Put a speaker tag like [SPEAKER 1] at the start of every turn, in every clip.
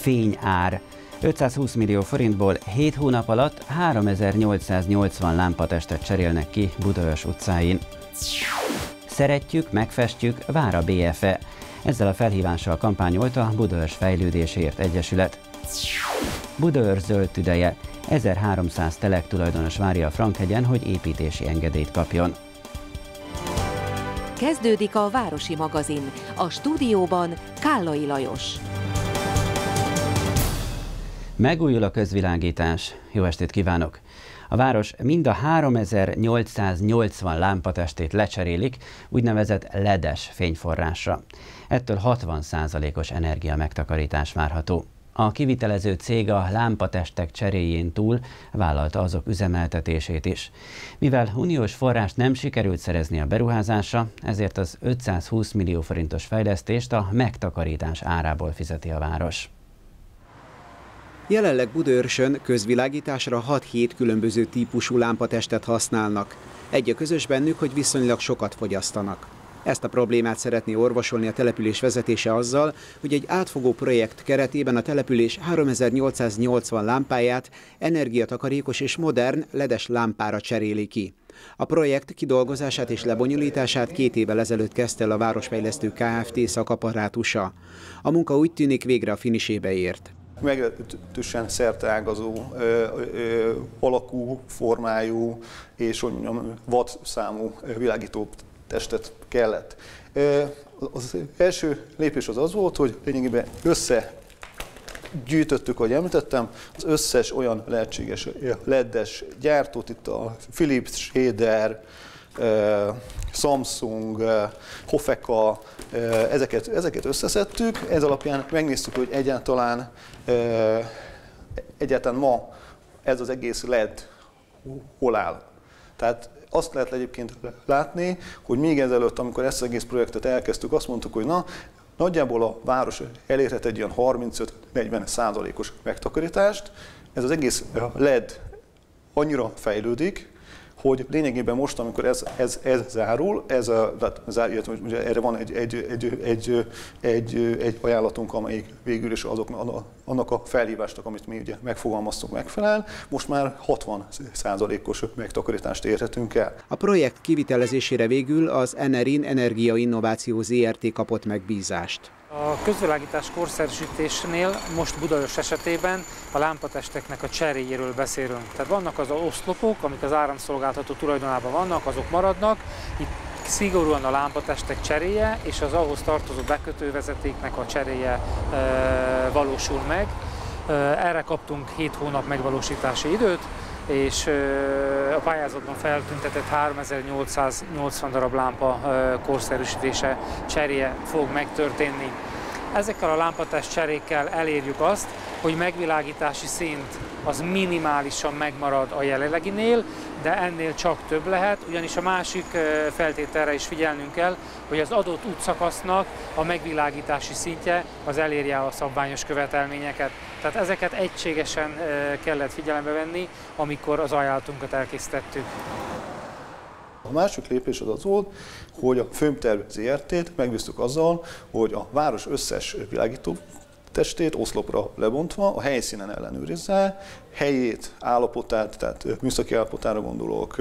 [SPEAKER 1] fényár. 520 millió forintból 7 hónap alatt 3880 lámpatestet cserélnek ki Budaörs utcáin. Szeretjük, megfestjük, vár a BFE. Ezzel a felhívással kampányolt a Budaörs Fejlődésért Egyesület. Budaörs zöld tüdeje. 1300 telek tulajdonos várja a Frankhegyen, hogy építési engedélyt kapjon.
[SPEAKER 2] Kezdődik a Városi magazin. A stúdióban Kállai Lajos.
[SPEAKER 1] Megújul a közvilágítás. Jó estét kívánok! A város mind a 3880 lámpatestét lecserélik úgynevezett LED-es fényforrásra. Ettől 60%-os energia megtakarítás várható. A kivitelező cég a lámpatestek cseréjén túl vállalta azok üzemeltetését is. Mivel uniós forrást nem sikerült szerezni a beruházásra, ezért az 520 millió forintos fejlesztést a megtakarítás árából fizeti a város.
[SPEAKER 3] Jelenleg Budaörsön közvilágításra 6-7 különböző típusú lámpatestet használnak. Egy a közös bennük, hogy viszonylag sokat fogyasztanak. Ezt a problémát szeretné orvosolni a település vezetése azzal, hogy egy átfogó projekt keretében a település 3880 lámpáját energiatakarékos és modern LED-es lámpára cseréli ki. A projekt kidolgozását és lebonyolítását 2 évvel ezelőtt kezdte el a Városfejlesztő Kft. Szakapparátusa. A munka úgy tűnik végre a finisébe ért.
[SPEAKER 4] Meglehetősen szerteágazó alakú, formájú és hogy mondjam, watt-számú világító testet kellett. Az első lépés az volt, hogy lényegében összegyűjtöttük, ahogy említettem, az összes olyan lehetséges LED-es gyártót, itt a Philips, Schneider, Samsung, Hofeka, ezeket összeszedtük, ez alapján megnéztük, hogy egyáltalán ma ez az egész LED hol áll. Tehát azt lehet egyébként látni, hogy még ezelőtt, amikor ezt az egész projektet elkezdtük, azt mondtuk, hogy nagyjából a város elérhet egy ilyen 35-40%-os megtakarítást. Ez az egész LED annyira fejlődik, hogy lényegében most, amikor ez zárul, erre van egy ajánlatunk, amelyik végül is annak a felhívásnak, amit mi ugye megfogalmaztunk, megfelel, most már 60%-os megtakarítást érhetünk el.
[SPEAKER 3] A projekt kivitelezésére végül az Enerin Energia Innováció Zrt. Kapott megbízást.
[SPEAKER 5] A közvilágítás korszerűsítésnél most Budaörs esetében a lámpatesteknek a cseréjéről beszélünk. Tehát vannak az oszlopok, amik az áramszolgáltató tulajdonában vannak, azok maradnak. Itt szigorúan a lámpatestek cseréje és az ahhoz tartozó bekötővezetéknek a cseréje valósul meg. Erre kaptunk 7 hónap megvalósítási időt, és a pályázatban feltüntetett 3880 darab lámpa korszerűsítése, cseréje fog megtörténni. Ezekkel a lámpatest cserékkel elérjük azt, hogy megvilágítási szint az minimálisan megmarad a jelenleginél, de ennél csak több lehet, ugyanis a másik feltételre is figyelnünk kell, hogy az adott útszakasznak a megvilágítási szintje az elérje a szabványos követelményeket. Tehát ezeket egységesen kellett figyelembe venni, amikor az ajánlatunkat elkészítettük.
[SPEAKER 4] A másik lépés az volt, hogy a Fömterv Zrt-t megbíztuk azzal, hogy a város összes világító testét oszlopra lebontva a helyszínen ellenőrizze, helyét, állapotát, tehát műszaki állapotára gondolok,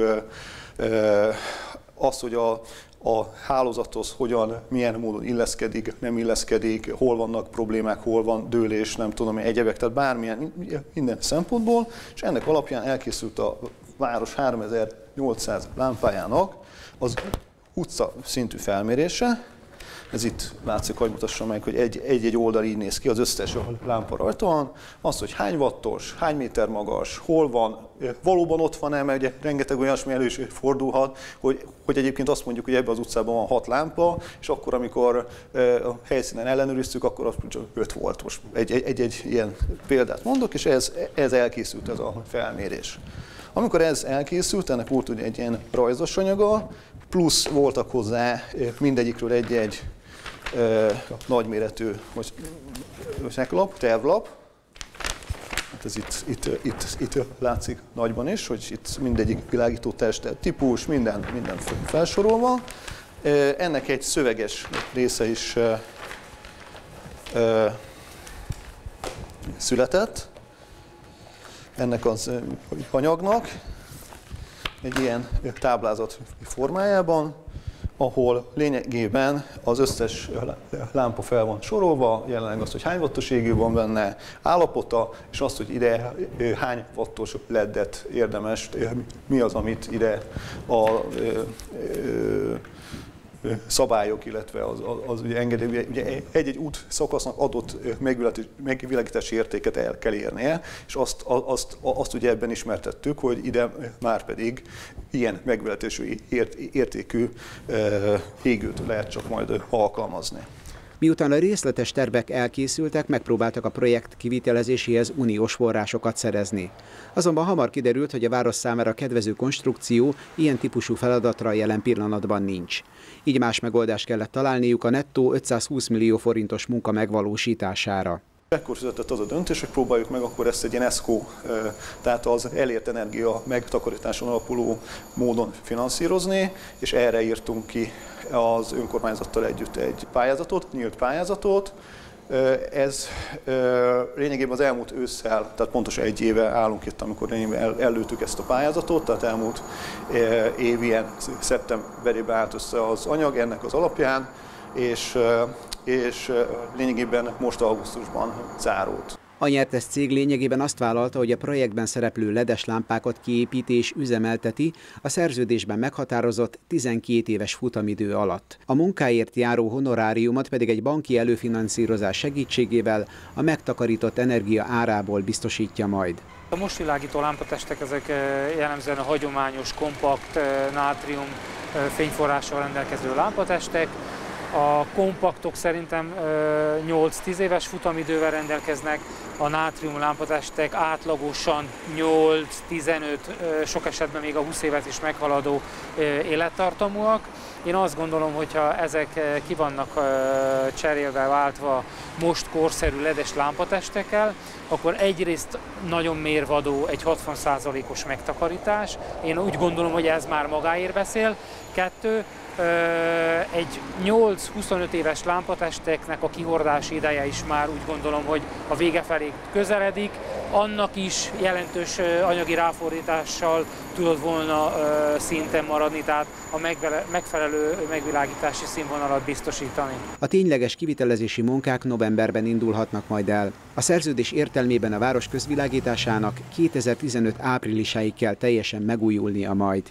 [SPEAKER 4] azt, hogy a hálózathoz milyen módon illeszkedik, nem illeszkedik, hol vannak problémák, hol van dőlés, nem tudom, egyebek, tehát bármilyen, minden szempontból, és ennek alapján elkészült a város 3800 lámpájának az utca szintű felmérése. Ez itt látszik, hogy mutassam meg, hogy egy oldal így néz ki, az összes lámpa rajta van. Az, hogy hány wattos, hány méter magas, hol van, valóban ott van-e, mert ugye rengeteg olyasmi elő is fordulhat, hogy egyébként azt mondjuk, hogy ebben az utcában van 6 lámpa, és akkor, amikor a helyszínen ellenőriztük, akkor az csak 5 volt. Most egy ilyen példát mondok, és ez elkészült, ez a felmérés. Amikor ez elkészült, ennek volt ugye egy ilyen rajzos anyaga, plusz voltak hozzá mindegyikről egy-egy nagyméretű tervlap. Hát ez itt látszik nagyban is, hogy itt mindegyik világító test típus, minden felsorolva. Ennek egy szöveges része is született ennek az anyagnak egy ilyen táblázat formájában, ahol lényegében az összes lámpa fel van sorolva, jelenleg azt, hogy hány wattos égő van benne, állapota, és azt, hogy ide hány wattos LED-et érdemes, mi az, amit ide a szabályok, illetve az engedély, ugye egy-egy út szakasznak adott megvilágítási értéket el kell érnie, és azt ugye ebben ismertettük, hogy ide már pedig ilyen megvilágítású értékű égőt lehet csak majd alkalmazni.
[SPEAKER 3] Miután a részletes tervek elkészültek, megpróbáltak a projekt kivitelezéséhez uniós forrásokat szerezni. Azonban hamar kiderült, hogy a város számára kedvező konstrukció ilyen típusú feladatra jelen pillanatban nincs. Így más megoldást kellett találniuk a nettó 520 millió forintos munka megvalósítására.
[SPEAKER 4] Ekkor született az a döntés, hogy próbáljuk meg akkor ezt egy ilyen ESCO, tehát az elért energia megtakarításon alapuló módon finanszírozni, és erre írtunk ki az önkormányzattal együtt egy pályázatot, nyílt pályázatot. Ez lényegében az elmúlt ősszel, tehát pontosan egy éve állunk itt, amikor ellőttük ezt a pályázatot, tehát elmúlt év ilyen szeptemberében állt össze az anyag ennek az alapján, és lényegében most augusztusban zárult.
[SPEAKER 3] A nyertes cég lényegében azt vállalta, hogy a projektben szereplő LED-es lámpákat kiépíti és üzemelteti a szerződésben meghatározott 12 éves futamidő alatt. A munkáért járó honoráriumot pedig egy banki előfinanszírozás segítségével a megtakarított energia árából biztosítja majd.
[SPEAKER 5] A most világító lámpatestek ezek jellemzően a hagyományos, kompakt, nátrium fényforrással rendelkező lámpatestek. A kompaktok szerintem 8-10 éves futamidővel rendelkeznek, a nátrium lámpatestek átlagosan 8-15, sok esetben még a 20 évet is meghaladó élettartamúak. Én azt gondolom, hogyha ezek ki vannak cserélve, váltva most korszerű LED-es lámpatestekkel, akkor egyrészt nagyon mérvadó egy 60%-os megtakarítás. Én úgy gondolom, hogy ez már magáért beszél. 2. Egy 8-25 éves lámpatesteknek a kihordási ideje is már úgy gondolom, hogy a vége felé közeledik. Annak is jelentős anyagi ráfordítással tudott volna szinten maradni, tehát a megfelelő megvilágítási színvonalat biztosítani.
[SPEAKER 3] A tényleges kivitelezési munkák novemberben indulhatnak majd el. A szerződés értelmében a város közvilágításának 2015 áprilisáig kell teljesen megújulnia majd.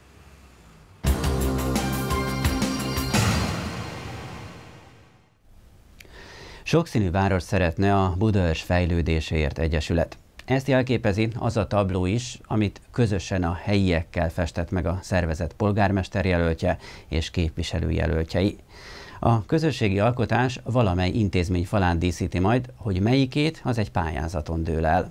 [SPEAKER 1] Sokszínű város szeretne a Budaörs Fejlődéséért Egyesület. Ezt jelképezi az a tabló is, amit közösen a helyiekkel festett meg a szervezet polgármesterjelöltje és képviselőjelöltjei. A közösségi alkotás valamely intézmény falán díszíti majd, hogy melyikét, az egy pályázaton dől el.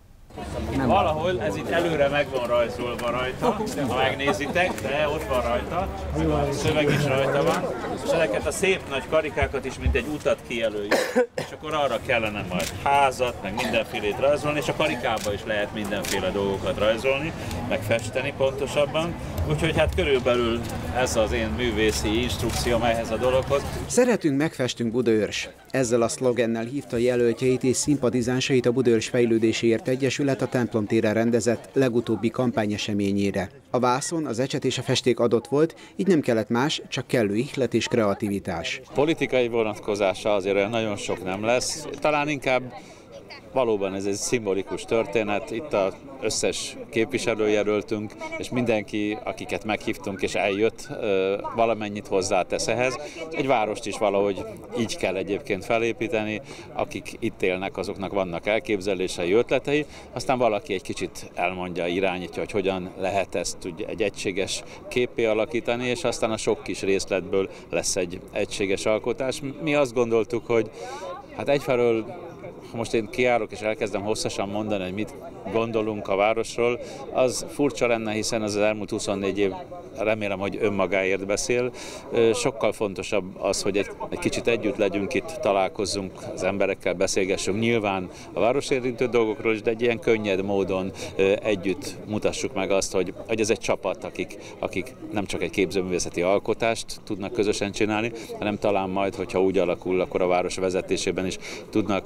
[SPEAKER 6] Valahol ez itt előre meg van rajzolva rajta, ha megnézitek, de ott van rajta, a szöveg is rajta van, és ezeket a szép nagy karikákat is mint egy utat kijelöljük, és akkor arra kellene majd házat, meg mindenfélét rajzolni, és a karikába is lehet mindenféle dolgokat rajzolni, meg festeni pontosabban, úgyhogy hát körülbelül ez az én művészi instrukcióm ehhez a dologhoz.
[SPEAKER 3] Szeretünk, megfestünk Budaörs. Ezzel a szlogennel hívta jelöltjeit és szimpatizánsait a Budaörs Fejlődéséért Egyesület a Templom téren rendezett legutóbbi kampányeseményére. A vászon, az ecset és a festék adott volt, így nem kellett más, csak kellő ihlet és kreativitás.
[SPEAKER 6] Politikai vonatkozása azért olyan nagyon sok nem lesz, talán inkább valóban ez egy szimbolikus történet, itt az összes képviselőjelöltünk, és mindenki, akiket meghívtunk és eljött, valamennyit hozzátesz ehhez. Egy várost is valahogy így kell egyébként felépíteni, akik itt élnek, azoknak vannak elképzelései, ötletei, aztán valaki egy kicsit elmondja, irányítja, hogy hogyan lehet ezt egy egységes képpé alakítani, és aztán a sok kis részletből lesz egy egységes alkotás. Mi azt gondoltuk, hogy hát egyfelől, ha most én kiállok és elkezdem hosszasan mondani, hogy mit gondolunk a városról, az furcsa lenne, hiszen az elmúlt 24 év remélem, hogy önmagáért beszél. Sokkal fontosabb az, hogy egy kicsit együtt legyünk itt, találkozzunk az emberekkel, beszélgessünk nyilván a város érintő dolgokról is, de egy ilyen könnyed módon együtt mutassuk meg azt, hogy ez egy csapat, akik nem csak egy képzőművészeti alkotást tudnak közösen csinálni, hanem talán majd, hogyha úgy alakul, akkor a város vezetésében is tudnak együtt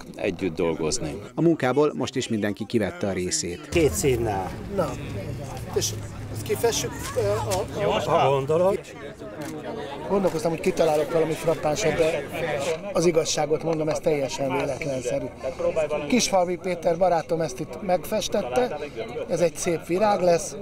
[SPEAKER 6] együtt dolgozni.
[SPEAKER 3] A munkából most is mindenki kivette a részét.
[SPEAKER 7] 2 színnel.
[SPEAKER 8] Na, és ezt kifessük
[SPEAKER 7] Ha gondolod.
[SPEAKER 8] Gondolkoztam, hogy kitalálok valami frappánsat, de az igazságot mondom, ez teljesen véletlenszerű. Kisfalvi Péter barátom ezt itt megfestette, ez egy szép virág lesz,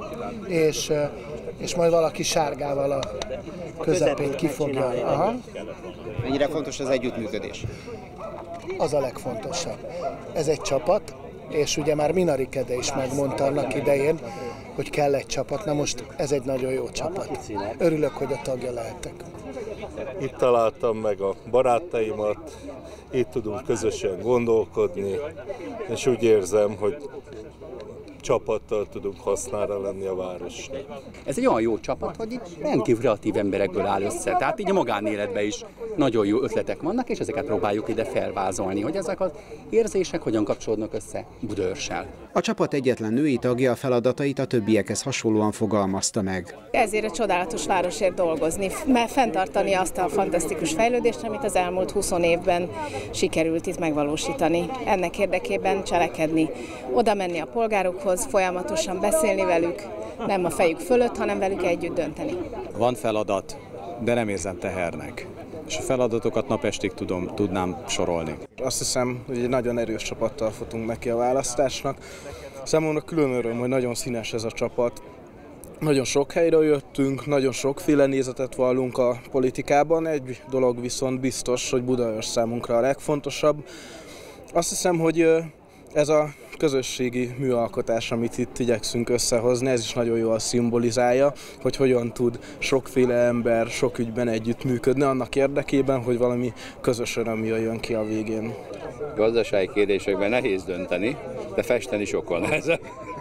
[SPEAKER 8] és majd valaki sárgával a közepét kifogja. Aha.
[SPEAKER 3] Mennyire fontos az együttműködés?
[SPEAKER 8] Az a legfontosabb. Ez egy csapat, és ugye már Minari Kede is megmondta annak idején, hogy kell egy csapat. Na most ez egy nagyon jó csapat. Örülök, hogy a tagja lehetek.
[SPEAKER 9] Itt találtam meg a barátaimat, itt tudunk közösen gondolkodni, és úgy érzem, hogy csapattal tudunk hasznára lenni a városnak.
[SPEAKER 10] Ez egy olyan jó csapat, hogy itt rendkívül kreatív emberekből áll össze. Tehát így a magánéletben is nagyon jó ötletek vannak, és ezeket próbáljuk ide felvázolni, hogy ezek az érzések hogyan kapcsolódnak össze Budaörssel.
[SPEAKER 3] A csapat egyetlen női tagja a feladatait a többiekhez hasonlóan fogalmazta meg.
[SPEAKER 11] Ezért a csodálatos városért dolgozni, mert fenntartani azt a fantasztikus fejlődést, amit az elmúlt 20 évben sikerült itt megvalósítani. Ennek érdekében cselekedni, oda menni a polgárokhoz, folyamatosan beszélni velük, nem a fejük fölött, hanem velük együtt dönteni.
[SPEAKER 12] Van feladat, de nem érzem tehernek. És a feladatokat napestig tudnám sorolni.
[SPEAKER 13] Azt hiszem, hogy egy nagyon erős csapattal futunk neki a választásnak. Számomra külön öröm, hogy nagyon színes ez a csapat. Nagyon sok helyről jöttünk, nagyon sokféle nézetet vallunk a politikában. Egy dolog viszont biztos, hogy Budaörs számunkra a legfontosabb. Azt hiszem, hogy ez a közösségi műalkotás, amit itt igyekszünk összehozni, ez is nagyon jól szimbolizálja, hogy hogyan tud sokféle ember sok ügyben együttműködni annak érdekében, hogy valami közös öröm jöjjön ki a végén.
[SPEAKER 14] Gazdasági kérdésekben nehéz dönteni, de festeni sokkal nehezebb.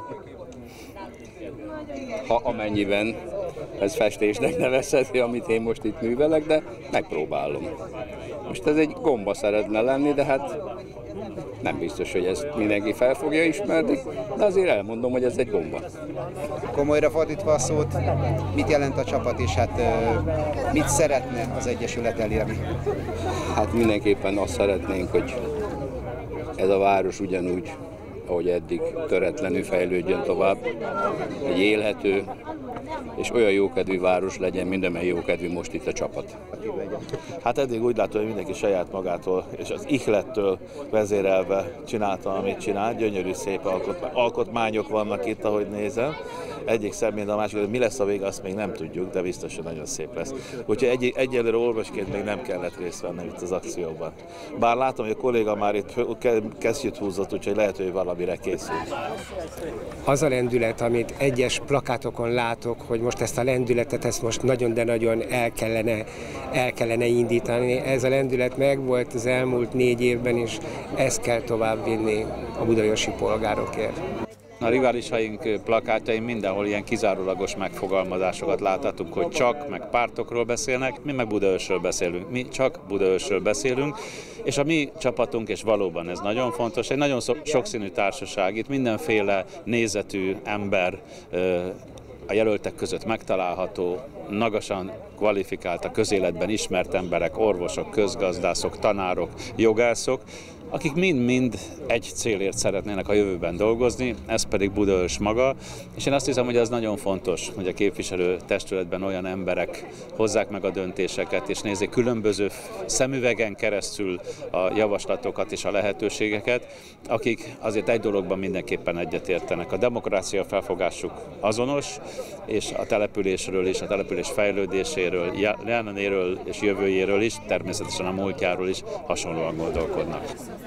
[SPEAKER 14] Ha amennyiben ez festésnek nevezheti, amit én most itt művelek, de megpróbálom. Most ez egy gomba szeretne lenni, de hát nem biztos, hogy ezt mindenki fel fogja ismerni, de azért elmondom, hogy ez egy gomba.
[SPEAKER 3] Komolyra fordítva a szót, mit jelent a csapat, és hát mit szeretne az Egyesület elérni?
[SPEAKER 14] Hát mindenképpen azt szeretnénk, hogy ez a város ugyanúgy, ahogy eddig töretlenül fejlődjön tovább, egy élhető és olyan jókedvű város legyen, mint amely jókedvű most itt a csapat.
[SPEAKER 9] Hát eddig úgy látom, hogy mindenki saját magától és az ihlettől vezérelve csinálta, amit csinál. Gyönyörű szép alkotmányok vannak itt, ahogy nézem. Egyik szebb, mint a másik, hogy mi lesz a vége, azt még nem tudjuk, de biztos, hogy nagyon szép lesz. Úgyhogy egyelőre orvosként még nem kellett részt vennem itt az akcióban. Bár látom, hogy a kolléga már itt kesztyűt húzott, úgyhogy lehet, hogy valamire készül.
[SPEAKER 15] Az a lendület, amit egyes plakátokon látok, hogy most ezt a lendületet, ezt most nagyon, de nagyon el kellene indítani. Ez a lendület megvolt az elmúlt 4 évben, és ezt kell továbbvinni a budaörsi polgárokért.
[SPEAKER 6] A riválisaink plakátjain mindenhol ilyen kizárólagos megfogalmazásokat láthatunk, hogy csak, meg pártokról beszélnek, mi meg Budaörsről beszélünk. Mi csak Budaörsről beszélünk, és a mi csapatunk, és valóban ez nagyon fontos, egy nagyon sokszínű társaság, itt mindenféle nézetű ember a jelöltek között megtalálható, magasan kvalifikált, a közéletben ismert emberek, orvosok, közgazdászok, tanárok, jogászok, akik mind-mind egy célért szeretnének a jövőben dolgozni, ez pedig Budaörs maga, és én azt hiszem, hogy ez nagyon fontos, hogy a képviselő testületben olyan emberek hozzák meg a döntéseket, és nézzék különböző szemüvegen keresztül a javaslatokat és a lehetőségeket, akik azért egy dologban mindenképpen egyetértenek. A demokrácia felfogásuk azonos, és a településről is, a település fejlődéséről, jelenéről és jövőjéről is, természetesen a múltjáról is hasonlóan gondolkodnak.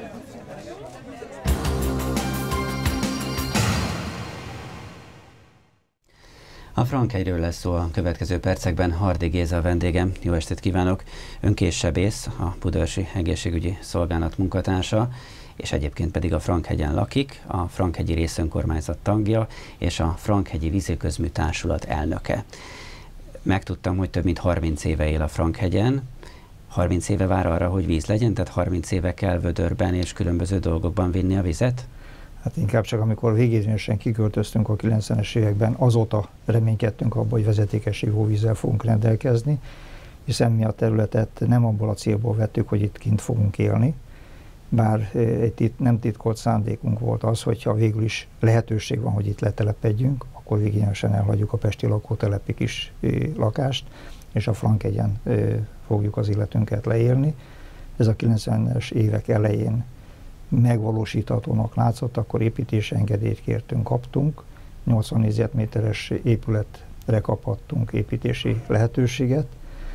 [SPEAKER 1] A Frankhegyről lesz szó a következő percekben. Hardy Géza a vendégem. Jó estét kívánok! Ön késsebész, a Budaörsi Egészségügyi Szolgálat munkatársa, és egyébként pedig a Frankhegyen lakik, a Frankhegyi Részönkormányzat tagja és a Frankhegyi Víziközmű Társulat elnöke. Megtudtam, hogy több mint 30 éve él a Frankhegyen. 30 éve vár arra, hogy víz legyen, tehát 30 éve kell vödörben és különböző dolgokban vinni a vizet?
[SPEAKER 16] Hát inkább csak amikor végérvényesen kiköltöztünk a 90-es években, azóta reménykedtünk abban, hogy vezetékes ivóvízzel fogunk rendelkezni, hiszen mi a területet nem abból a célból vettük, hogy itt kint fogunk élni, bár nem titkolt szándékunk volt az, hogyha végül is lehetőség van, hogy itt letelepedjünk, akkor végigyenesen elhagyjuk a pesti lakótelepi kis lakást, és a Frankhegyen fogjuk az életünket leélni. Ez a 90-es évek elején megvalósíthatónak látszott, akkor építési engedélyt kértünk, kaptunk, 80 négyzetméteres épületre kaphattunk építési lehetőséget.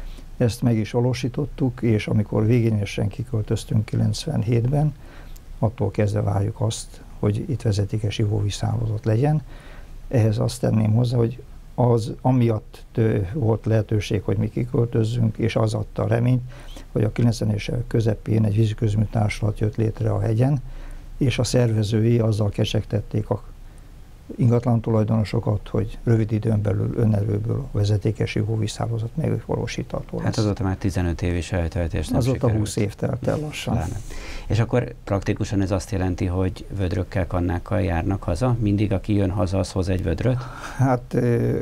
[SPEAKER 16] Ezt meg is valósítottuk, és amikor végényesen kiköltöztünk 97-ben, attól kezdve várjuk azt, hogy itt vezetékes ivóvízhálózat legyen. Ehhez azt tenném hozzá, hogy az amiatt volt lehetőség, hogy mi kiköltözzünk, és az adta a reményt, hogy a 90-es évek közepén egy víziközmű társulat jött létre a hegyen, és a szervezői azzal kecsegtették a ingatlan tulajdonosokat, hogy rövid időn belül önerőből a vezetékes ivóvízhálózat megvalósítható lesz.
[SPEAKER 1] Hát azóta már 15 év is eltelt, és nem
[SPEAKER 16] azóta
[SPEAKER 1] sikerült.
[SPEAKER 16] 20 év telt el lassan.
[SPEAKER 1] Pláne. És akkor praktikusan ez azt jelenti, hogy vödrökkel, kannákkal járnak haza? Mindig, aki jön haza, az hoz egy vödröt?
[SPEAKER 16] Hát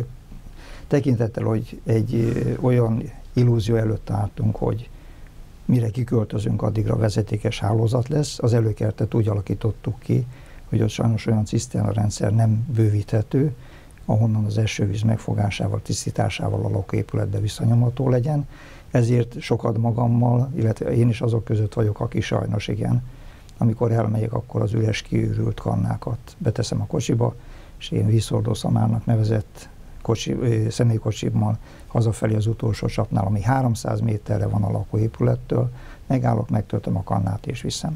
[SPEAKER 16] tekintettel, hogy egy olyan illúzió előtt álltunk, hogy mire kiköltözünk, addigra vezetékes hálózat lesz. Az előkertet úgy alakítottuk ki, hogy ott sajnos olyan ciszterna rendszer nem bővíthető, ahonnan az esővíz megfogásával, tisztításával a lakóépületbe visszanyomható legyen. Ezért sokat magammal, illetve én is azok között vagyok, aki sajnos igen, amikor elmegyek, akkor az üres kiürült kannákat beteszem a kocsiba, és én vízhordószamárnak nevezett személykocsimmal hazafelé az utolsó csapnál, ami 300 méterre van a lakóépülettől, megállok, megtöltöm a kannát és viszem.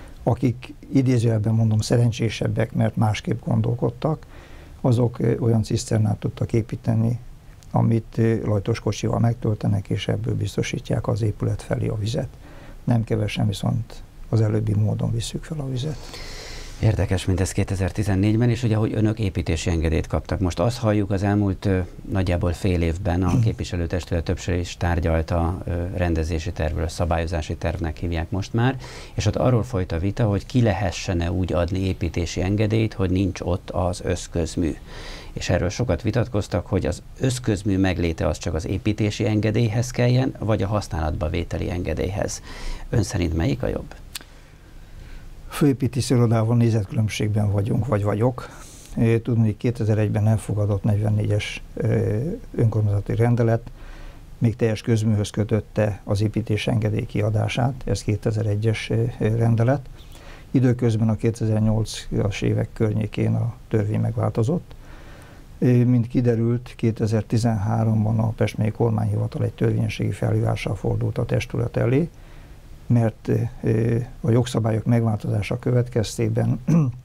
[SPEAKER 16] Akik idézőjelben mondom szerencsésebbek, mert másképp gondolkodtak, azok olyan ciszternát tudtak építeni, amit lajtos kocsival megtöltenek, és ebből biztosítják az épület felé a vizet. Nem kevesen, viszont az előbbi módon visszük fel a vizet.
[SPEAKER 1] Érdekes mindez 2014-ben, és ugye, hogy önök építési engedélyt kaptak. Most azt halljuk, az elmúlt nagyjából fél évben a képviselőtestület többször is tárgyalt a rendezési tervről, szabályozási tervnek hívják most már, és ott arról folyt a vita, hogy ki lehessen-e úgy adni építési engedélyt, hogy nincs ott az összközmű. És erről sokat vitatkoztak, hogy az összközmű megléte az csak az építési engedélyhez kelljen, vagy a használatba vételi engedélyhez. Ön szerint melyik a jobb?
[SPEAKER 16] Főépítési irodával nézetkülönbségben vagyok. Tudni, hogy 2001-ben elfogadott 44-es önkormányzati rendelet még teljes közműhöz kötötte az építési engedély kiadását, ez 2001-es rendelet. Időközben a 2008-as évek környékén a törvény megváltozott. Mint kiderült, 2013-ban a Pest megyei kormányhivatal egy törvényességi felhívással fordult a testület elé, mert a jogszabályok megváltozása következtében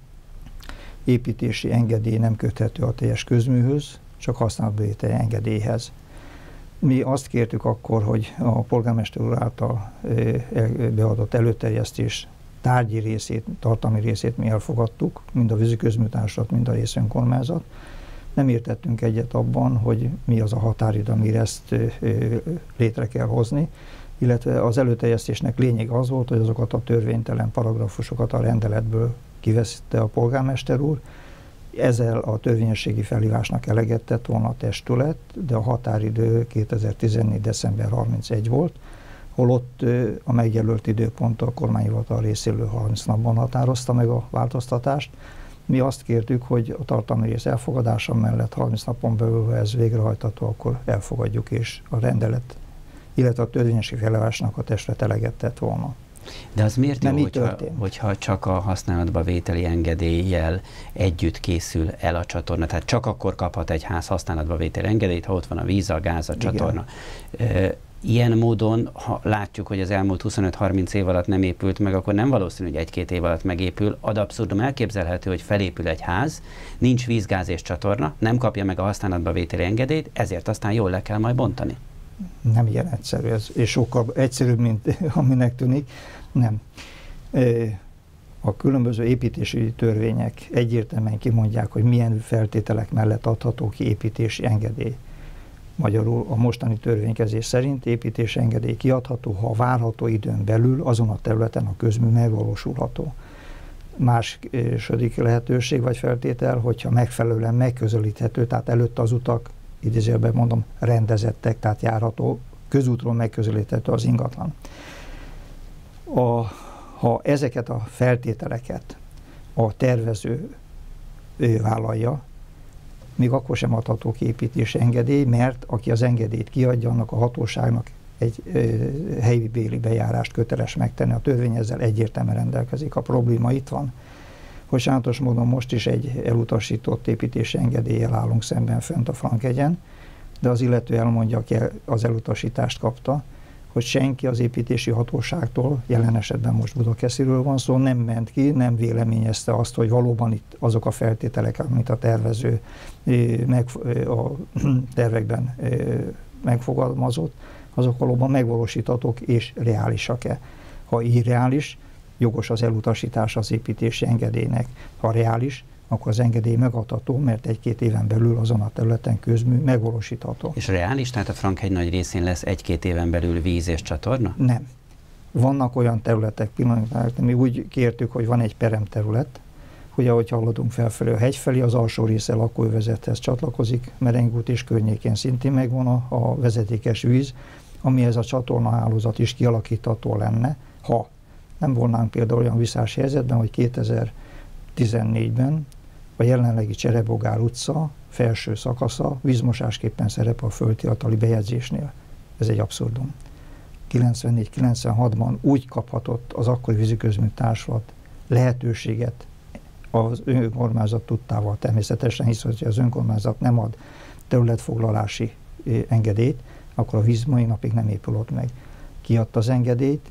[SPEAKER 16] építési engedély nem köthető a teljes közműhöz, csak használatbeli engedélyhez. Mi azt kértük akkor, hogy a polgármester úr által beadott előterjesztés tárgyi részét, tartalmi részét mi elfogadtuk, mind a víziközműtársulat, mind a részönkormányzat. Nem értettünk egyet abban, hogy mi az a határidő, amire ezt létre kell hozni, illetve az előterjesztésnek lényeg az volt, hogy azokat a törvénytelen paragrafusokat a rendeletből kiveszte a polgármester úr. Ezzel a törvényességi felhívásnak eleget tett volna a testület, de a határidő 2014. december 31 volt, holott a megjelölt időpont a kormányhivatal részéről 30 napban határozta meg a változtatást. Mi azt kértük, hogy a tartalmi rész elfogadása mellett 30 napon belül, ha ez végrehajtható, akkor elfogadjuk, és a rendelet, illetve a törvényességi felhívásnak a testület eleget tett volna.
[SPEAKER 1] De az miért jó, hogyha csak a használatba vételi engedéllyel együtt készül el a csatorna? Tehát csak akkor kaphat egy ház használatba vételi engedélyt, ha ott van a víz, a gáz, a csatorna. Ilyen módon, ha látjuk, hogy az elmúlt 25-30 év alatt nem épült meg, akkor nem valószínű, hogy 1-2 év alatt megépül. Ad abszurdum elképzelhető, hogy felépül egy ház, nincs víz, gáz és csatorna, nem kapja meg a használatba vételi engedélyt, ezért aztán jól le kell majd bontani.
[SPEAKER 16] Nem ilyen egyszerű ez, és sokkal egyszerűbb, mint aminek tűnik. Nem. A különböző építési törvények egyértelműen kimondják, hogy milyen feltételek mellett adható ki építési engedély. Magyarul a mostani törvénykezés szerint építési engedély kiadható, ha a várható időn belül azon a területen a közmű megvalósulható. Második lehetőség vagy feltétel, hogyha megfelelően megközelíthető, tehát előtt az utak, idézőjelben mondom, rendezettek, tehát járható, közútról megközelíthető az ingatlan. A Ha ezeket a feltételeket a tervező vállalja, még akkor sem adható ki építési engedély, mert aki az engedélyt kiadja, annak a hatóságnak egy helyi béli bejárást köteles megtenni. A törvény ezzel egyértelműen rendelkezik. A probléma itt van, hogy sajátos módon most is egy elutasított építési engedéllyel állunk szemben fönt a Frankhegyen, de az illető elmondja, aki az elutasítást kapta, hogy senki az építési hatóságtól, jelen esetben most Budakesziről van szó, nem ment ki, nem véleményezte azt, hogy valóban itt azok a feltételek, amit a tervező a tervekben megfogalmazott, azok valóban megvalósíthatók és reálisak-e. Ha irreális, jogos az elutasítás az építési engedélynek. Ha reális, akkor az engedély megadható, mert 1-2 éven belül azon a területen közmű megvalósítható.
[SPEAKER 1] És reális, tehát a Frankhegy nagy részén lesz 1-2 éven belül víz és csatorna?
[SPEAKER 16] Nem. Vannak olyan területek pillanatnyilag, mi úgy kértük, hogy van egy peremterület, hogy ahogy haladunk felfelé a hegy felé, az alsó része lakóövezethez csatlakozik, Merengút és környékén szintén megvan a vezetékes víz, amihez a csatornahálózat is kialakítható lenne, ha nem volnánk például olyan visszás helyzetben, hogy 2014-ben a jelenlegi Cserebogár utca felső szakasza vízmosásképpen szerepel a földhivatali bejegyzésnél. Ez egy abszurdum. 94-96-ban úgy kaphatott az akkori víziközmű társulat lehetőséget az önkormányzat tudtával természetesen, hisz hogy az önkormányzat nem ad területfoglalási engedélyt, akkor a víz mai napig nem épül ott meg. Kiadta az engedélyt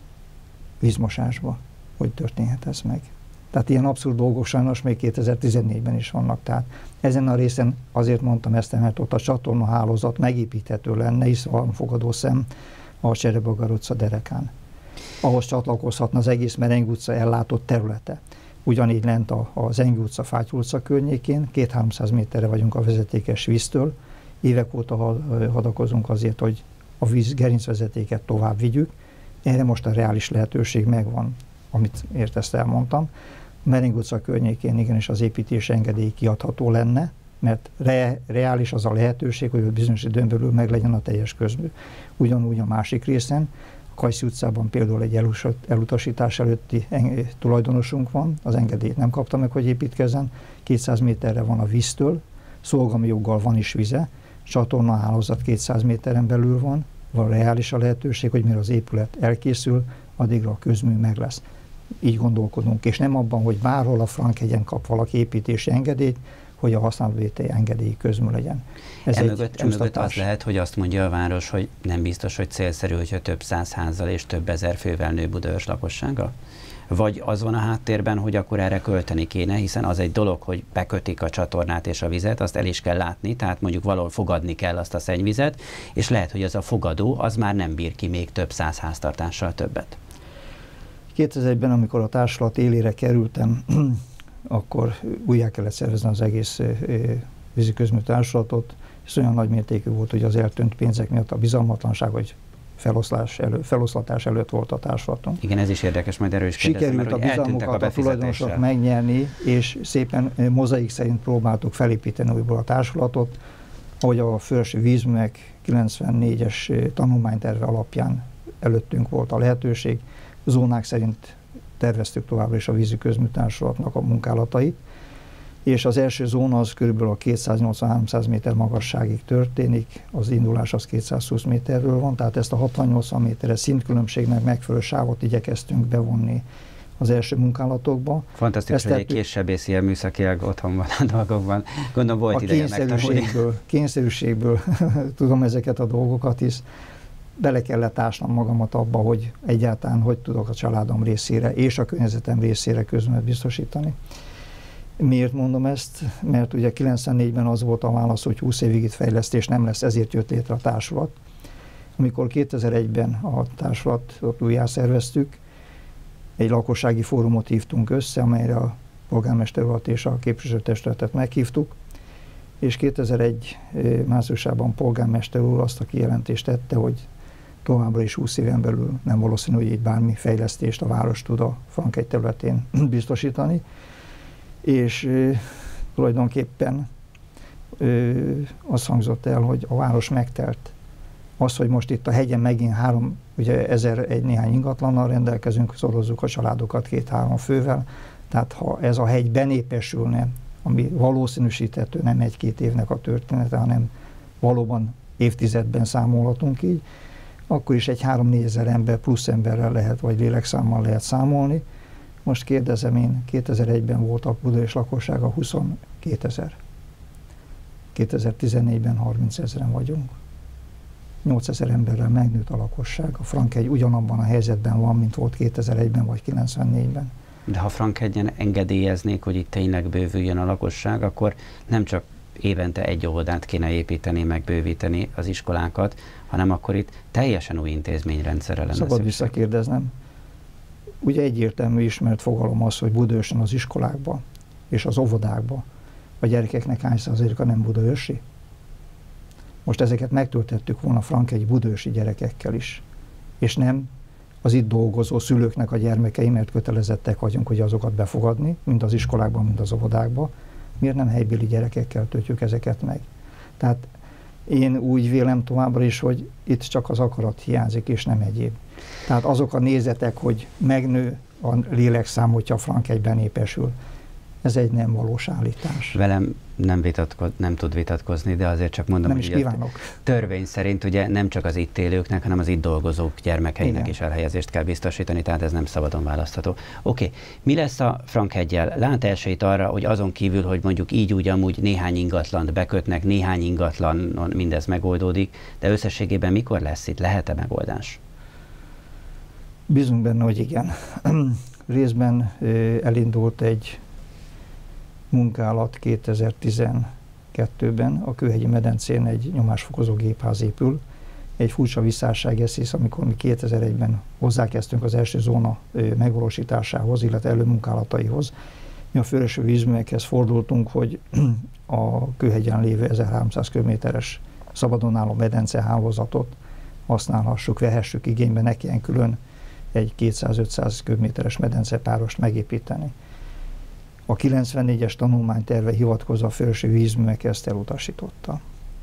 [SPEAKER 16] vízmosásba. Hogy történhet ez meg? Tehát ilyen abszurd dolgok sajnos még 2014-ben is vannak. Tehát ezen a részen azért mondtam ezt, mert ott a csatornahálózat megépíthető lenne, hisz van fogadószem a Cserebogár utca derekán. Ahhoz csatlakozhatna az egész Mereng utca ellátott területe. Ugyanígy lent az Engi utca, Fátyol utca környékén, 200-300 méterre vagyunk a vezetékes víztől. Évek óta hadakozunk azért, hogy a víz gerincvezetéket tovább vigyük. Erre most a reális lehetőség megvan, amit ezt elmondtam. Mereng utca környékén igenis az építési engedély kiadható lenne, mert reális az a lehetőség, hogy bizonyos időn belül meg legyen a teljes közmű. Ugyanúgy a másik részen, a Kajszi utcában például egy elutasítás előtti tulajdonosunk van, az engedélyt nem kapta meg, hogy építkezzen, 200 méterre van a víztől, szolgálmi joggal van is vize, csatornahálózat 200 méteren belül van reális a lehetőség, hogy mire az épület elkészül, addigra a közmű meg lesz. Így gondolkodunk, és nem abban, hogy bárhol a Frankhegyen kap valaki építési engedélyt, hogy a használatvételi engedélyi közmű legyen.
[SPEAKER 1] Emögött az lehet, hogy azt mondja a város, hogy nem biztos, hogy célszerű, hogyha több 100 házzal és több ezer fővel nő Budaörs lakossága? Vagy az van a háttérben, hogy akkor erre költeni kéne, hiszen az egy dolog, hogy bekötik a csatornát és a vizet, azt el is kell látni, tehát mondjuk valahol fogadni kell azt a szennyvizet, és lehet, hogy az a fogadó, az már nem bír ki még több 100 háztartással többet.
[SPEAKER 16] 2001-ben, amikor a társulat élére kerültem, akkor újjá kellett szervezni az egész víziközmű társulatot, és olyan nagy mértékű volt, hogy az eltűnt pénzek miatt a bizalmatlanság, hogy feloszlatás előtt volt a társulatunk.
[SPEAKER 1] Igen, ez is érdekes, majd erről is kérdezem,
[SPEAKER 16] sikerült a bizalmukat a tulajdonosok megnyerni, és szépen mozaik szerint próbáltuk felépíteni újból a társulatot, ahogy a felső vízművek 94-es tanulmányterve alapján előttünk volt a lehetőség. Zónák szerint terveztük továbbra is a víziközmű társulatnak a munkálatait, és az első zóna az körülbelül a 280-300 méter magasságig történik, az indulás az 220 méterről van, tehát ezt a 60-80 méteres szintkülönbségnek megfelelő sávot igyekeztünk bevonni az első munkálatokba.
[SPEAKER 1] Fantasztikus, hogy egy késsebészi műszakilag otthon van a dolgokban. Gondolom volt ideje megtanulni.
[SPEAKER 16] Kényszerűségből tudom ezeket a dolgokat is. Bele kellett ásnom magamat abba, hogy egyáltalán hogy tudok a családom részére és a környezetem részére közművet biztosítani. Miért mondom ezt? Mert ugye 94-ben az volt a válasz, hogy 20 évig itt fejlesztés nem lesz, ezért jött létre a társulat. Amikor 2001-ben a társulatot újjá szerveztük, egy lakossági fórumot hívtunk össze, amelyre a polgármester urat és a képviselőtestületet meghívtuk, és 2001 márciusában polgármester úr azt a kijelentést tette, hogy továbbra is 20 éven belül nem valószínű, hogy itt bármi fejlesztést a város tud a Frankhegy területén biztosítani, és tulajdonképpen azt hangzott el, hogy a város megtelt Az, hogy most itt a hegyen megint 1001 néhány ingatlannal rendelkezünk, szorozzuk a családokat 2-3 fővel, tehát ha ez a hegy benépesülne, ami valószínűsíthető nem 1-2 évnek a története, hanem valóban évtizedben számolhatunk így, akkor is egy 3-4 ezer ember plusz emberrel lehet, vagy lélekszámmal lehet számolni. Most kérdezem én, 2001-ben volt a Budaörs lakossága 22 000. 2014-ben 30 000-en vagyunk. 8 000 emberrel megnőtt a lakosság. A Frankhegy ugyanabban a helyzetben van, mint volt 2001-ben vagy 94-ben.
[SPEAKER 1] De ha Frankhegyen engedélyeznék, hogy itt tényleg bővüljön a lakosság, akkor nem csak évente egy óvodát kéne építeni, meg bővíteni az iskolákat, hanem akkor itt teljesen új intézményrendszerre lenne
[SPEAKER 16] szabad visszakérdeznem. Ugye egyértelmű ismert fogalom az, hogy Budaörsen az iskolákban és az óvodákban a gyerekeknek hány százaléka nem budaörsi? Most ezeket megtöltettük volna frankhegyi budaörsi gyerekekkel is. És nem az itt dolgozó szülőknek a gyermekei, mert kötelezettek vagyunk, hogy azokat befogadni, mind az iskolákban, mind az óvodákban. Miért nem helybéli gyerekekkel töltjük ezeket meg? Tehát én úgy vélem továbbra is, hogy itt csak az akarat hiányzik, és nem egyéb. Tehát azok a nézetek, hogy megnő a lélekszám, hogyha Frankhegyben népesül, ez egy nem valós állítás.
[SPEAKER 1] Velem nem tud vitatkozni, de azért csak mondom,
[SPEAKER 16] nem is kívánok.
[SPEAKER 1] Törvény szerint ugye nem csak az itt élőknek, hanem az itt dolgozók gyermekeinek is elhelyezést kell biztosítani, tehát ez nem szabadon választható. Oké. Mi lesz a Frankheggyel? Lát esélyt arra, hogy azon kívül, hogy mondjuk így úgy amúgy néhány ingatlant bekötnek, néhány ingatlanon mindez megoldódik, de összességében mikor lesz itt? Lehet-e megoldás?
[SPEAKER 16] Bízunk benne, hogy igen. Részben elindult egy munkálat 2012-ben, a Kőhegyi medencén egy nyomásfokozó gépház épül. Egy furcsa visszásság ez, hisz amikor mi 2001-ben hozzákezdtünk az első zóna megvalósításához, illetve előmunkálataihoz, mi a főreső vízművekhez fordultunk, hogy a Kőhegyen lévő 1300 km-es szabadon álló medencehálózatot használhassuk, vehessük igénybe, ne kelljen külön egy 200-500 km-es medencepárost megépíteni. A 94-es tanulmányterve hivatkozva a főreső vízművek ezt elutasította.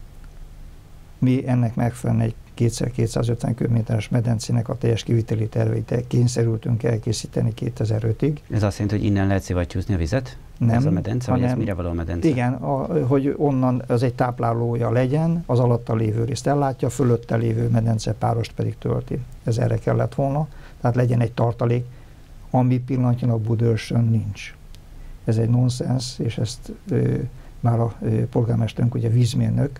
[SPEAKER 16] Mi ennek megfelelően egy 2x250 km-es medencének a teljes kiviteli terveit kényszerültünk elkészíteni 2005-ig.
[SPEAKER 1] Ez azt jelenti, hogy innen lehet szivattyúzni a vizet?
[SPEAKER 16] Nem.
[SPEAKER 1] Ez a medence, vagy ez mire való a medence?
[SPEAKER 16] Igen, hogy onnan az egy táplálója legyen, az alatta lévő részt ellátja, fölötte lévő medencepárost pedig tölti. Ez erre kellett volna, tehát legyen egy tartalék, ami pillanatnyilag Budaörsön nincs. Ez egy nonsens, és ezt már a polgármesterünk, ugye vízmérnök,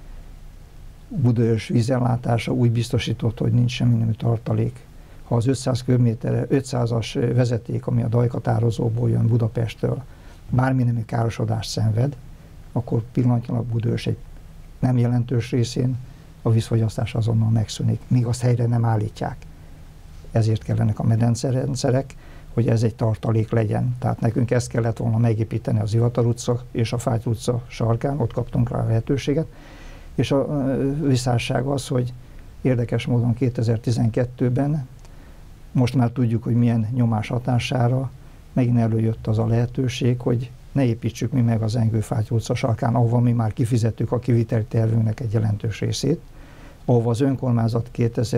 [SPEAKER 16] Budaörs vízellátása úgy biztosított, hogy nincs semmi nemű tartalék. Ha az 500-as vezeték, ami a Dajkatározóból jön Budapesttől, bármi nemű károsodást szenved, akkor pillanatnyilag Budaörs egy nem jelentős részén a vízfogyasztás azonnal megszűnik, míg azt helyre nem állítják. Ezért kellenek a medencerendszerek, hogy ez egy tartalék legyen. Tehát nekünk ezt kellett volna megépíteni az Ivatar utca és a Fáty utca sarkán, ott kaptunk rá a lehetőséget. És a visszásság az, hogy érdekes módon 2012-ben, most már tudjuk, hogy milyen nyomás hatására megint előjött az a lehetőség, hogy ne építsük mi meg az Engő-Fáty utca sarkán, ahova mi már kifizettük a kiviteli tervünknek egy jelentős részét, ahova az önkormányzat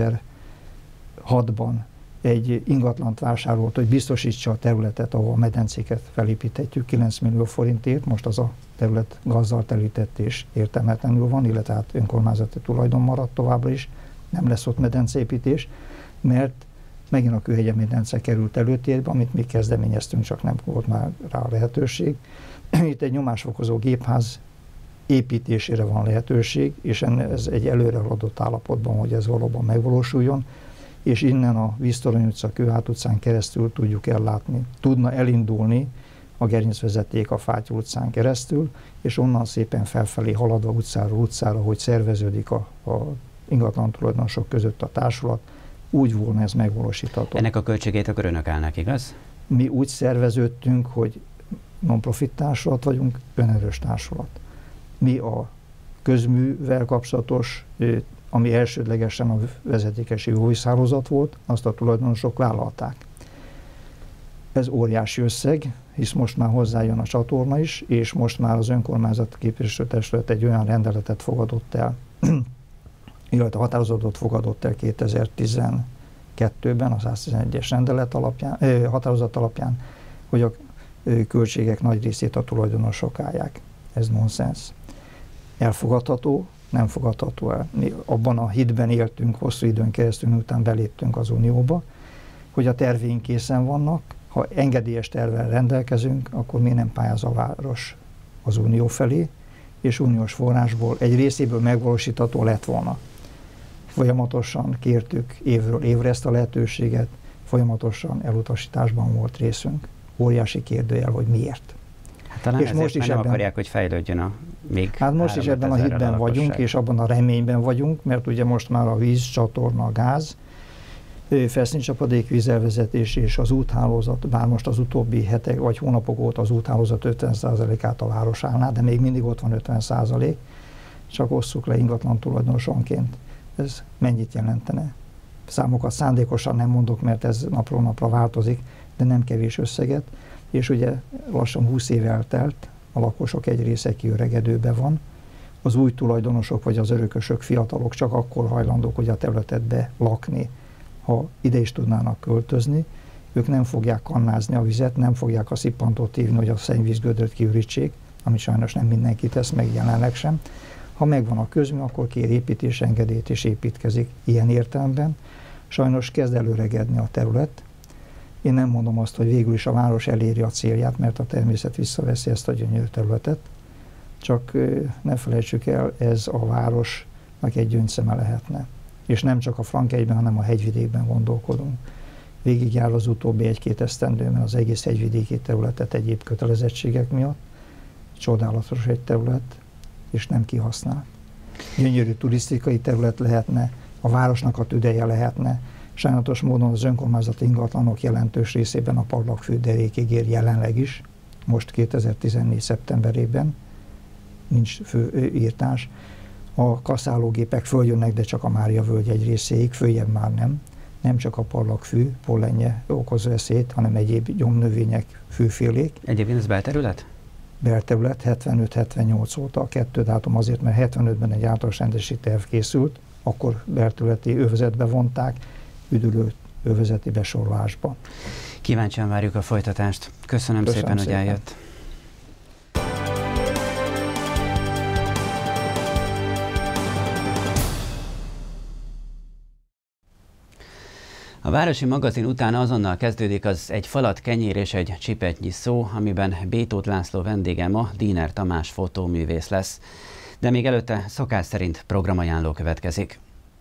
[SPEAKER 16] 2006-ban egy ingatlant vásárolt, hogy biztosítsa a területet, ahol a medencéket felépíthetjük 9 millió forintért, most az a terület gazdal telített és értelmetlenül van, illetve hát önkormányzati tulajdon maradt továbbra is, nem lesz ott medenceépítés, mert megint a Kőhegyi medence került előtérbe, amit mi kezdeményeztünk, csak nem volt már rá a lehetőség. Itt egy nyomásfokozó gépház építésére van lehetőség, és ez egy előre haladott állapotban, hogy ez valóban megvalósuljon, és innen a Víztorony utca, Kőhát utcán keresztül tudjuk ellátni. Tudna elindulni a gerincvezeték a Fáty utcán keresztül, és onnan szépen felfelé haladva utcáról utcára, hogy szerveződik a ingatlan tulajdonosok között a társulat, úgy volna ez megvalósítható.
[SPEAKER 1] Ennek a költségét akkor önök állnak, igaz?
[SPEAKER 16] Mi úgy szerveződtünk, hogy non-profit társulat vagyunk, önerős társulat. Mi a közművel kapcsolatos, ami elsődlegesen a vezetékes ivóvízhálózat volt, azt a tulajdonosok vállalták. Ez óriási összeg, hisz most már hozzájön a csatorna is, és most már az önkormányzat képviselőtestület egy olyan rendeletet fogadott el, illetve határozatot fogadott el 2012-ben a 111-es határozat alapján, hogy a költségek nagy részét a tulajdonosok állják. Ez nonsens. Elfogadható, nem fogadható el. Mi abban a hitben éltünk hosszú időn keresztül, miután beléptünk az Unióba, hogy a terveink készen vannak, ha engedélyes tervvel rendelkezünk, akkor miért nem pályáz a város az Unió felé, és uniós forrásból egy részéből megvalósítható lett volna. Folyamatosan kértük évről évre ezt a lehetőséget, folyamatosan elutasításban volt részünk. Óriási kérdőjel, hogy miért.
[SPEAKER 1] Hát talán és most is nem akarják, hogy fejlődjön a még.
[SPEAKER 16] Hát most is ebben a hitben vagyunk, és abban a reményben vagyunk, mert ugye most már a víz, csatorna, a gáz, felszíncsapadék, vízelvezetés és az úthálózat, bár most az utóbbi hetek vagy hónapok óta az úthálózat 50%-át a város állná, de még mindig ott van 50%, csak osszuk le ingatlan tulajdonosonként. Ez mennyit jelentene? Számokat szándékosan nem mondok, mert ez napról napra változik, de nem kevés összeget, és ugye lassan 20 év eltelt, a lakosok egy része kiöregedőben van, az új tulajdonosok vagy az örökösök, fiatalok csak akkor hajlandók, hogy a területet belakni, ha ide is tudnának költözni, ők nem fogják kannázni a vizet, nem fogják a szippantót hívni, hogy a szennyvízgödröt kiürítsék, amit sajnos nem mindenki tesz, meg jelenleg sem. Ha megvan a közmű, akkor kér építésengedélyt és építkezik ilyen értelemben. Sajnos kezd előregedni a terület. Én nem mondom azt, hogy végül is a város eléri a célját, mert a természet visszaveszi ezt a gyönyörű területet. Csak ne felejtsük el, ez a városnak egy gyöngyszeme lehetne. És nem csak a Frankegyben, hanem a hegyvidékben gondolkodunk. Végigjár az utóbbi egy-két esztendőben az egész hegyvidéki területet egyéb kötelezettségek miatt. Csodálatos egy terület, és nem kihasznál. Gyönyörű turisztikai terület lehetne, a városnak a tüdeje lehetne. Sajnálatos módon az önkormányzati ingatlanok jelentős részében a parlagfű derékig ér jelenleg is, most 2014. szeptemberében, nincs főírtás. A kaszálógépek följönnek, de csak a Mária völgy egy részéig, följebb már nem. Nem csak a parlagfű, pollenje okoz veszélyt, hanem egyéb gyomnövények, fűfélék.
[SPEAKER 1] Egyébként ez belterület?
[SPEAKER 16] Belterület 75-78 óta, a 2 dátum azért, mert 75-ben egy általános rendezési terv készült, akkor belterületi övezetbe vonták, üdülő övezeti besorolásba.
[SPEAKER 1] Kíváncsian várjuk a folytatást. Köszönöm szépen, hogy eljött. A Városi Magazin után azonnal kezdődik az Egy falat kenyér és egy csipetnyi szó, amiben B. Tóth László vendége ma Díner Tamás fotóművész lesz. De még előtte szokás szerint programajánló következik.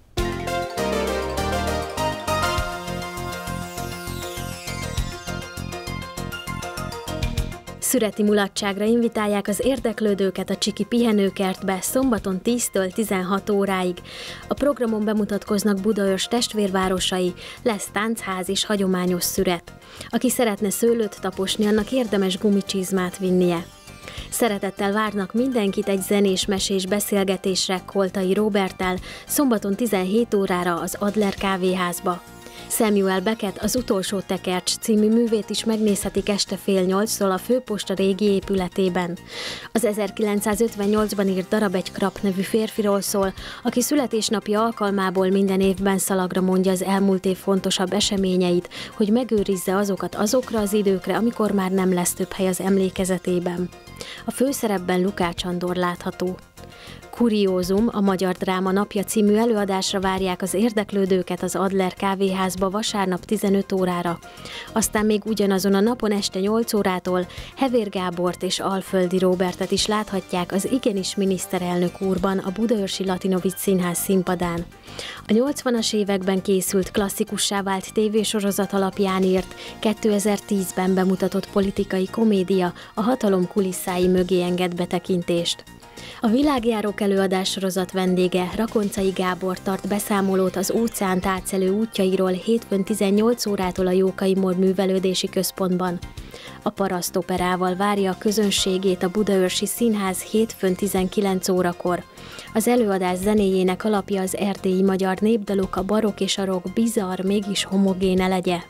[SPEAKER 17] Szüreti mulatságra invitálják az érdeklődőket a Csiki pihenőkertbe szombaton 10-től 16 óráig. A programon bemutatkoznak Budaörs testvérvárosai, lesz táncház és hagyományos szüret. Aki szeretne szőlőt taposni, annak érdemes gumicsizmát vinnie. Szeretettel várnak mindenkit egy zenés-mesés beszélgetésre Koltai Róberttel szombaton 17 órára az Adler kávéházba. Samuel Beckett Az utolsó tekercs című művét is megnézhetik este 7:30-tól a főposta régi épületében. Az 1958-ban írt darab egy Krap nevű férfiról szól, aki születésnapja alkalmából minden évben szalagra mondja az elmúlt év fontosabb eseményeit, hogy megőrizze azokat azokra az időkre, amikor már nem lesz több hely az emlékezetében. A főszerepben Lukács Andor látható. Kuriózum, a Magyar Dráma Napja című előadásra várják az érdeklődőket az Adler kávéházba vasárnap 15 órára. Aztán még ugyanazon a napon este 8 órától Hevér Gábort és Alföldi Róbertet is láthatják az Igenis miniszterelnök úrban a Budaörsi Latinovics Színház színpadán. A 80-as években készült klasszikussá vált tévésorozat alapján írt, 2010-ben bemutatott politikai komédia a hatalom kulisszái mögé enged betekintést. A világjárók előadássorozat vendége Rakoncai Gábor tart beszámolót az óceánt átszelő útjairól hétfőn 18 órától a Jókai Mór Művelődési Központban. A Parasztoperával várja a közönségét a Budaörsi Színház hétfőn 19 órakor. Az előadás zenéjének alapja az erdélyi magyar népdalok, a barokk és a rock bizarr, mégis homogén elegye.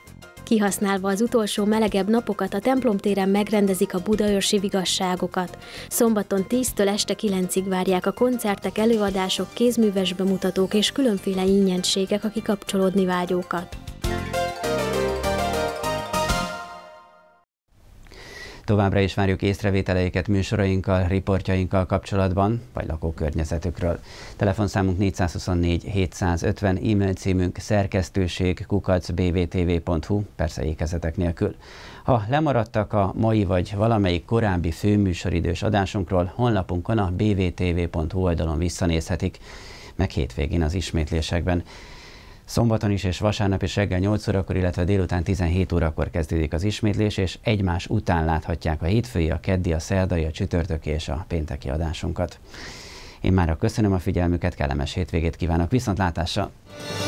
[SPEAKER 17] Kihasználva az utolsó melegebb napokat, a templomtéren megrendezik a budaörsi vigasságokat. Szombaton 10-től este 9-ig várják a koncertek, előadások, kézműves bemutatók és különféle ingyenségek a kikapcsolódni vágyókat.
[SPEAKER 1] Továbbra is várjuk észrevételeiket műsorainkkal, riportjainkkal kapcsolatban, vagy lakókörnyezetükről. Telefonszámunk 424 750, e-mail címünk szerkesztőség@bvtv.hu, persze ékezetek nélkül. Ha lemaradtak a mai vagy valamelyik korábbi főműsoridős adásunkról, honlapunkon a bvtv.hu oldalon visszanézhetik, meg hétvégén az ismétlésekben. Szombaton is és vasárnap is reggel 8 órakor, illetve délután 17 órakor kezdődik az ismétlés, és egymás után láthatják a hétfői, a keddi, a szerdai, a csütörtöki és a pénteki adásunkat. Én mára köszönöm a figyelmüket, kellemes hétvégét kívánok, viszontlátásra!